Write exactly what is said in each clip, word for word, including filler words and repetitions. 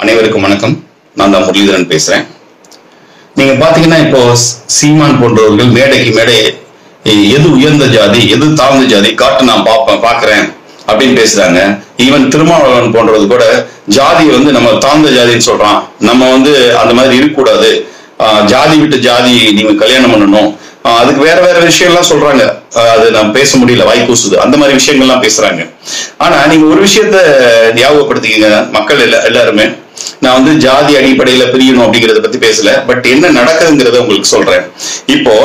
அனைவருக்கும் வணக்கம். நான் தான் முரளிதரன் பேசுறேன். நீங்க பாத்தீங்கன்னா இப்போ சீமான் போன்றவர்கள் மேடைக்கு மேடை எது உயர்ந்த ஜாதி எது தாழ்ந்த ஜாதி காட்டு நான் பாப்பேன் பாக்குறேன் அப்படின்னு பேசுறாங்க. ஈவன் திருமாவளவன் போன்றது கூட ஜாதியை வந்து நம்ம தாழ்ந்த ஜாதின்னு சொல்றான், நம்ம வந்து அந்த மாதிரி இருக்கக்கூடாது, ஜாதி விட்டு ஜாதி நீங்க கல்யாணம் பண்ணணும், அதுக்கு வேற வேற விஷயம்லாம் சொல்றாங்க. அது நம்ம பேச முடியல, வாய் கூசுது, அந்த மாதிரி விஷயங்கள்லாம் பேசுறாங்க. ஆனா நீங்க ஒரு விஷயத்த ஞாபகப்படுத்திக்கங்க மக்கள் எல்லா எல்லாருமே, நான் வந்து ஜாதி அடிப்படையில பிரியணும் அப்படிங்கறத பத்தி பேசல, பட் என்ன நடக்குதுங்கிறத உங்களுக்கு சொல்றேன். இப்போ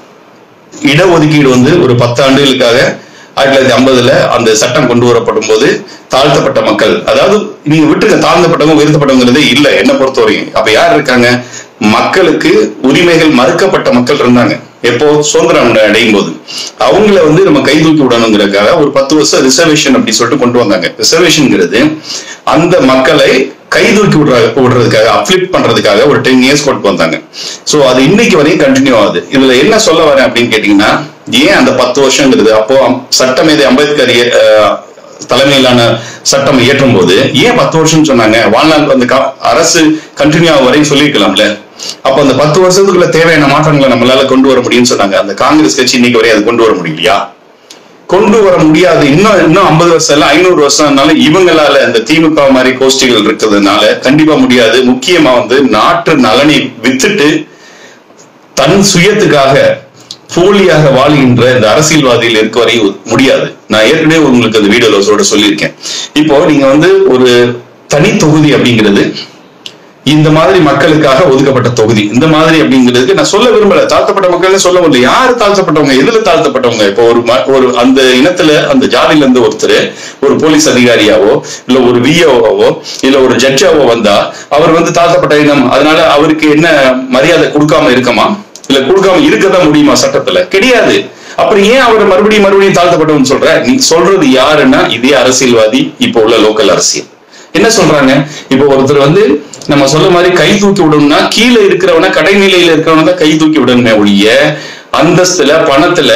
இடஒதுக்கீடு வந்து ஒரு பத்து ஆண்டுகளுக்காக ஆயிரத்தி தொள்ளாயிரத்தி ஐம்பதுல அந்த சட்டம் கொண்டு வரப்படும் போது தாழ்த்தப்பட்ட மக்கள், அதாவது நீங்க விட்டுங்க தாழ்ந்தப்பட்டவங்க உயர்த்தப்பட்டவங்கிறதே இல்லை என்ன பொறுத்தவரைக்கும். அப்ப யார் இருக்காங்க? மக்களுக்கு உரிமைகள் மறுக்கப்பட்ட மக்கள் இருந்தாங்க. எப்போ சுதந்திரம் அடையும் போது அவங்கள வந்து நம்ம கை தூக்கி விடணுங்கிறதுக்காக ஒரு பத்து வருஷம் ரிசர்வேஷன் அப்படி சொல்லிட்டு கொண்டு வந்தாங்க. ரிசர்வேஷன்ங்கிறது அந்த மக்களை கை தூக்கி விடுற விடுறதுக்காக அப்லிஃப்ட் பண்றதுக்காக ஒரு டென் இயர்ஸ் கொண்டு வந்தாங்க. சோ அது இன்னைக்கு வரையும் கண்டினியூ ஆகுது. இதுல என்ன சொல்ல வரேன் அப்படின்னு கேட்டீங்கன்னா, ஏன் அந்த பத்து வருஷங்கிறது அப்போ சட்டமேதை அம்பேத்கர் தலைமையிலான சட்டம் இயற்றும் போது ஏன் பத்து வருஷம் சொன்னாங்க? வாழ்நாள் அந்த அரசு கண்டினியூ ஆகும் வரையும் சொல்லியிருக்கலாம்ல. அப்ப அந்த பத்து வருஷத்துக்குள்ள தேவையான மாற்றங்களை நம்மளால கொண்டு வர முடியும்னு சொன்னாங்க. அந்த காங்கிரஸ் கட்சி இன்னைக்கு வரையும் அது கொண்டு வர முடியலையா? கொண்டு வர முடியாது. இன்னும் இன்னும் ஐம்பது வருஷம் இல்ல ஐநூறு வருஷம்னால இவங்களால இந்த திமுக மாதிரி கோஷ்டிகள் இருக்கிறதுனால கண்டிப்பா முடியாது. முக்கியமா வந்து நாட்டு நலனை வித்துட்டு தன் சுயத்துக்காக போலியாக வாழ்கின்ற இந்த அரசியல்வாதிகள் இருக்க வரை முடியாது. நான் ஏற்கனவே உங்களுக்கு அந்த வீடியோல சொல்லியிருக்கேன். இப்போ நீங்க வந்து ஒரு தனி தொகுதி அப்படிங்கிறது இந்த மாதிரி மக்களுக்காக ஒதுக்கப்பட்ட தொகுதி, இந்த மாதிரி அப்படிங்கிறதுக்கு நான் சொல்ல விரும்பல. தாழ்த்தப்பட்ட மக்கள் சொல்ல முடியல. யாரு தாழ்த்தப்பட்டவங்க? எதுல தாழ்த்தப்பட்டவங்க? இப்போ ஒரு ஒரு அந்த இனத்துல அந்த ஜாதியில இருந்து ஒருத்தர் ஒரு போலீஸ் அதிகாரியாவோ இல்ல ஒரு விஓவோ இல்ல ஒரு ஜட்ஜாவோ வந்தா அவர் வந்து தாழ்த்தப்பட்ட இனம், அதனால அவருக்கு என்ன மரியாதை கொடுக்காம இருக்கமா? இல்ல கொடுக்காம இருக்கதான் முடியுமா சட்டத்துல? கிடையாது. அப்புறம் ஏன் அவர் மறுபடியும் மறுபடியும் தாழ்த்தப்பட்டவன்னு சொல்ற? நீ சொல்றது யாருன்னா இதே அரசியல்வாதி இப்போ உள்ள லோக்கல் அரசியல். என்ன சொல்றாங்க? இப்போ ஒருத்தர் வந்து நம்ம சொல்ல மாதிரி கை தூக்கி விடணும்னா கீழே இருக்கிறவன கடைநிலையில இருக்கிறவன தான் கை தூக்கி விடணுமே ஒழிய அந்தஸ்துல பணத்துல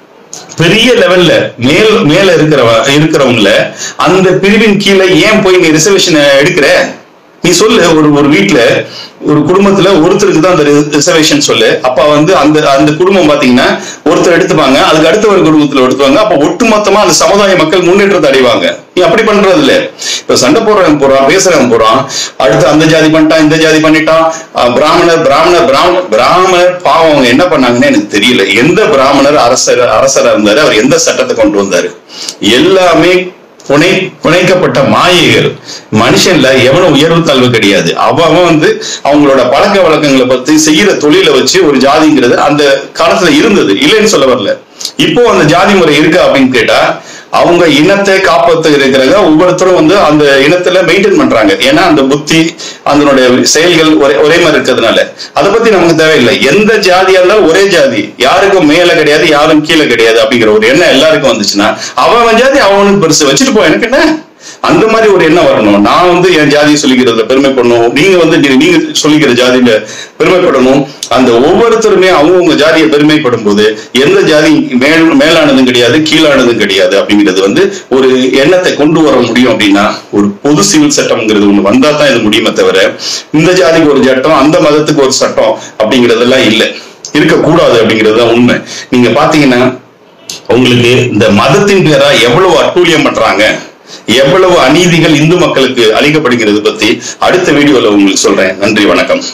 பெரிய லெவல்ல மேல் மேல இருக்கிறவ இருக்கிறவங்கள அந்த பிரிவின் கீழே ஏன் போய் நீ ரிசர்வேஷன் எடுக்கிற? நீ சொல்லு. ஒரு ஒரு வீட்டுல ஒரு குடும்பத்துல ஒருத்தருக்கு தான் அந்த ரிசர்வேஷன் சொல்லு. அப்ப வந்து அந்த அந்த குடும்பம் பாத்தீங்கன்னா ஒருத்தர் எடுத்துப்பாங்க, அதுக்கு அடுத்த ஒரு குடும்பத்துல எடுத்துவாங்க. அப்ப ஒட்டுமொத்தமா அந்த சமுதாய மக்கள் முன்னேற்றத்தை அடைவாங்க. நீ அப்படி பண்றது இல்ல. இப்ப சண்டை போடுறவன் போறான், பேசுறவன் போறான், அடுத்து அந்த ஜாதி பண்ணிட்டான், இந்த ஜாதி பண்ணிட்டான், பிராமணர் பிராமணர் பிராமணர் பிராமணர் பாவம் அவங்க என்ன பண்ணாங்கன்னு எனக்கு தெரியல. எந்த பிராமணர் அரசர் அரசரா இருந்தாரு? அவர் எந்த சட்டத்தை கொண்டு வந்தாரு? எல்லாமே புனை புனைக்கப்பட்ட மாயைகள். மனுஷன்ல எவனும் உயர்வு தாழ்வு கிடையாது. அவன் வந்து அவங்களோட பழக்க வழக்கங்களை பத்தி செய்யற தொழிலை வச்சு ஒரு ஜாதிங்கிறது அந்த காலத்துல இருந்தது, இல்லைன்னு சொல்ல வரல. இப்போ அந்த ஜாதி முறை இருக்கா அப்படின்னு கேட்டா அவங்க இனத்தை காப்பாத்து இருக்கிறாங்க. ஒவ்வொருத்தரும் வந்து அந்த இனத்துல மெயின்டைன் பண்றாங்க. ஏன்னா அந்த புத்தி அதனுடைய செயல்கள் ஒரே ஒரே மாதிரி இருக்கிறதுனால அதை பத்தி நமக்கு தேவையில்லை. எந்த ஜாதியா இருந்தாலும் ஒரே ஜாதி, யாருக்கும் மேல கிடையாது யாரும் கீழே கிடையாது அப்படிங்கிற ஒரு எண்ணம் எல்லாருக்கும் வந்துச்சுன்னா அவன் ஜாதி அவனுக்கு பெருசு வச்சுட்டு போ, எனக்கு என்ன அந்த மாதிரி ஒரு எண்ணம் வரணும். நான் வந்து என் ஜாதியை சொல்லிக்கிறதுல பெருமைப்படணும், நீங்க வந்து நீங்க சொல்லிக்கிற ஜாதியில பெருமைப்படணும். அந்த ஒவ்வொருத்தருமே அவங்கவுங்க ஜாதியை பெருமைப்படும் போது எந்த ஜாதி மேல் மேலானதும் கிடையாது கீழானதும் கிடையாது அப்படிங்கிறது வந்து ஒரு எண்ணத்தை கொண்டு வர முடியும். அப்படின்னா ஒரு பொது சிவில் சட்டம்ங்கிறது ஒண்ணு வந்தா தான் இது முடியுமே தவிர இந்த ஜாதிக்கு ஒரு சட்டம் அந்த மதத்துக்கு ஒரு சட்டம் அப்படிங்கிறதெல்லாம் இல்லை, இருக்கக்கூடாது அப்படிங்கிறது தான் உண்மை. நீங்க பாத்தீங்கன்னா உங்களுக்கு இந்த மதத்தின் பேரா எவ்வளவு அட்டூழியம் பண்றாங்க, எவ்வளவு அநீதிகள் இந்து மக்களுக்கு அளிக்கப்படுகிறது பத்தி அடுத்த வீடியோல உங்களுக்கு சொல்றேன். நன்றி, வணக்கம்.